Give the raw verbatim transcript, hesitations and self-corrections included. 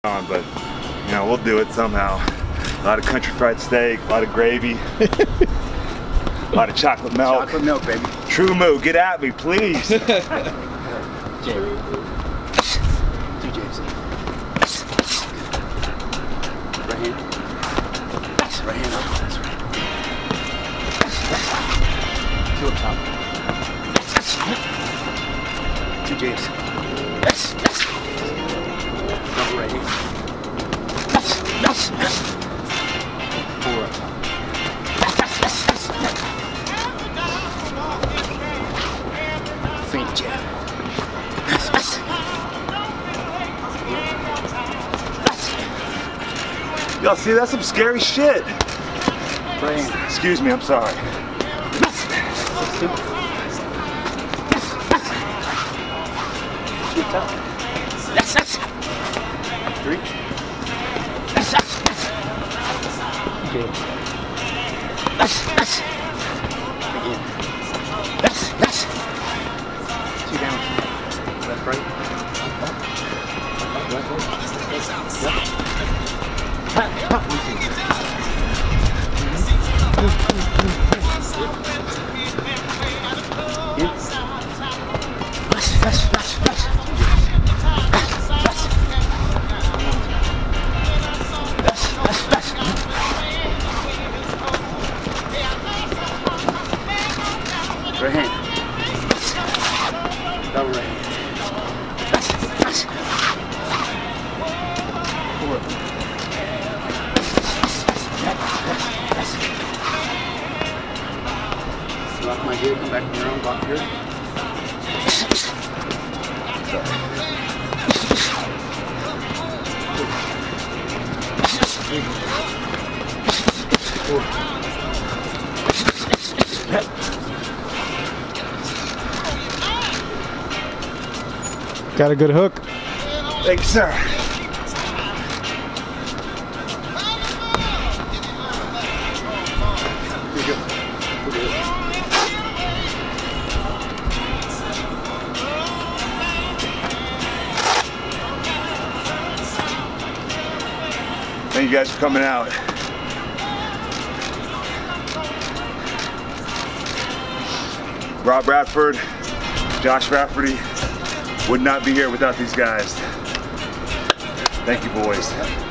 on, but you know, we'll do it somehow. A lot of country fried steak, a lot of gravy, a lot of chocolate milk. Chocolate milk, baby. True Moo, get at me, please. Jay. Two James. Right hand. Right hand up. That's right. Two up top. Two James. Double right hand. Four up top. Feint jab. Y'all see, that's some scary shit. Right hand. Excuse me, I'm sorry. Two top. Three. Okay. Again. Two down. Left, right. Left, right. Left. One, two. Right hand. Double right hand. Four. Lock my gear, come back from your own block here. Four. Got a good hook. Thank you, sir. Here you go. We'll do it. Thank you guys for coming out. Rob Radford, Josh Rafferty would not be here without these guys. Thank you, boys.